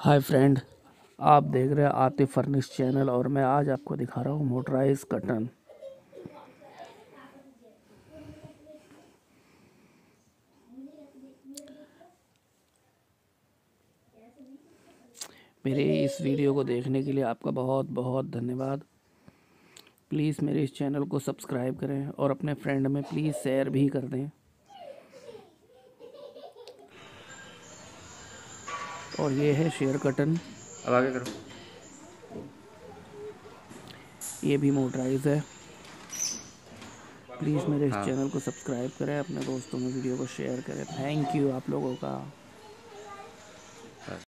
Hi friend, आप देख रहे हैं आतिफ फर्निश चैनल और मैं आज आपको दिखा रहा हूँ मोटराइज कर्टन। मेरे इस वीडियो को देखने के लिए आपका बहुत बहुत धन्यवाद। प्लीज़ मेरे इस चैनल को सब्सक्राइब करें और अपने फ्रेंड में प्लीज़ शेयर भी कर दें। और ये है शेयर कर्टन, अब आगे करो। ये भी मोटराइज है। प्लीज़ मेरे इस हाँ। चैनल को सब्सक्राइब करें, अपने दोस्तों में वीडियो को शेयर करें। थैंक यू आप लोगों का।